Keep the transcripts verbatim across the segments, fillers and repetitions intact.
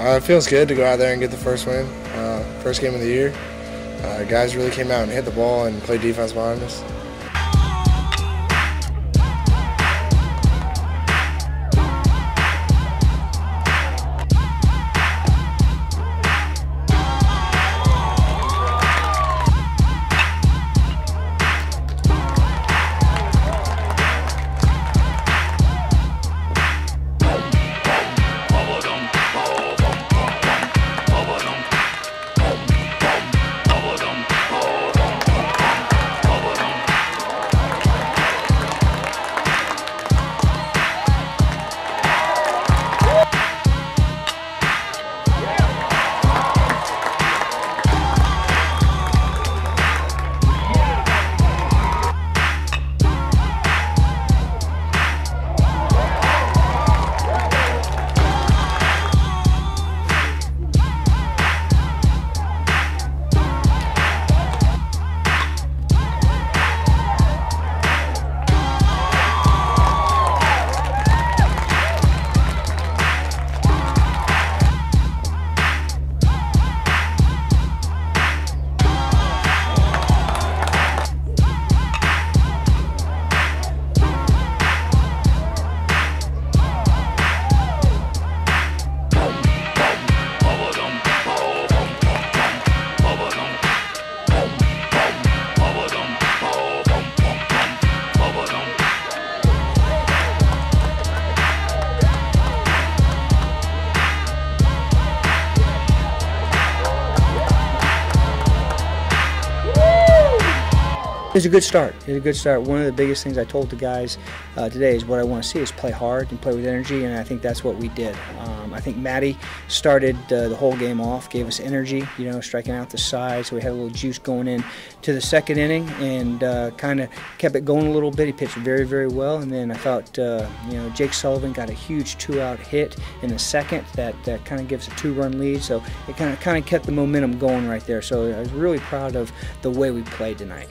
Uh, it feels good to go out there and get the first win, uh, first game of the year. Uh, guys really came out and hit the ball and played defense behind us. It was a good start. It was a good start. One of the biggest things I told the guys uh, today is what I want to see is play hard and play with energy, and I think that's what we did. Um, I think Maddie started uh, the whole game off, gave us energy, you know, striking out the side, so we had a little juice going in to the second inning, and uh, kind of kept it going a little bit. He pitched very, very well, and then I thought, uh, you know, Jake Sullivan got a huge two-out hit in the second that uh, kind of gives a two-run lead, so it kind of kind of kept the momentum going right there. So I was really proud of the way we played tonight.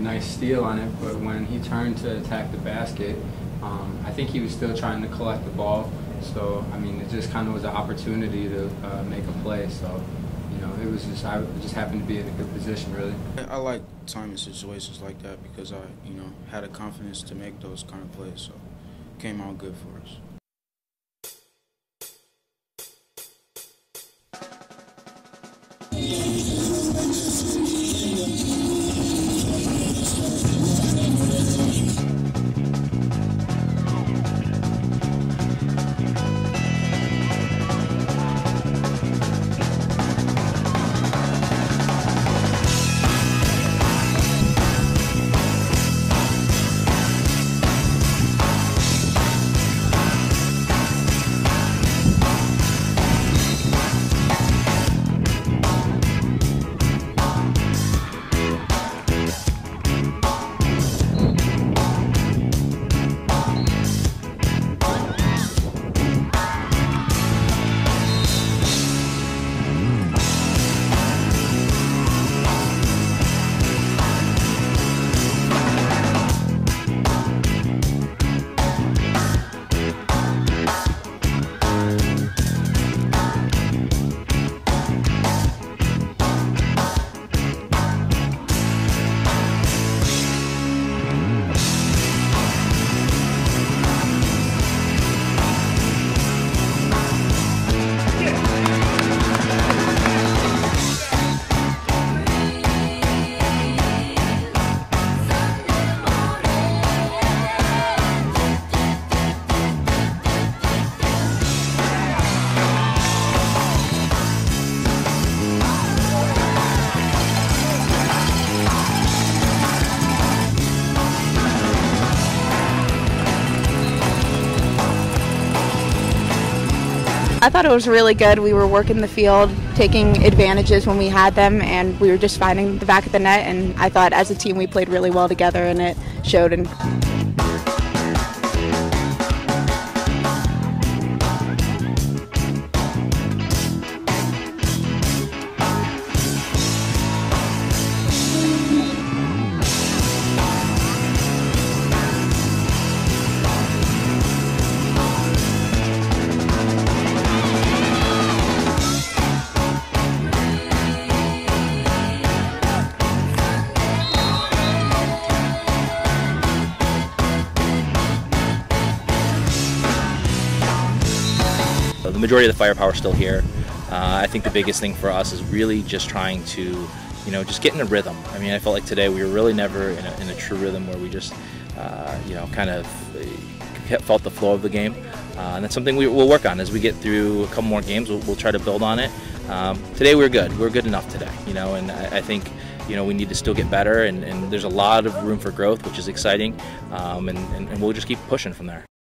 nice steal on it, but when he turned to attack the basket, um, I think he was still trying to collect the ball. So, I mean, it just kind of was an opportunity to uh, make a play. So, you know, it was just, I just happened to be in a good position, really. I like timing situations like that because I, you know, had the confidence to make those kind of plays. So, it came out good for us. I thought it was really good. We were working the field, taking advantages when we had them, and we were just finding the back of the net, and I thought as a team we played really well together, and it showed. And the majority of the firepower is still here. Uh, I think the biggest thing for us is really just trying to, you know, just get in a rhythm. I mean, I felt like today we were really never in a, in a true rhythm where we just, uh, you know, kind of felt the flow of the game. Uh, and that's something we, we'll work on as we get through a couple more games. We'll, we'll try to build on it. Um, today we we're good. We we're good enough today, you know, and I, I think, you know, we need to still get better, and, and there's a lot of room for growth, which is exciting, um, and, and, and we'll just keep pushing from there.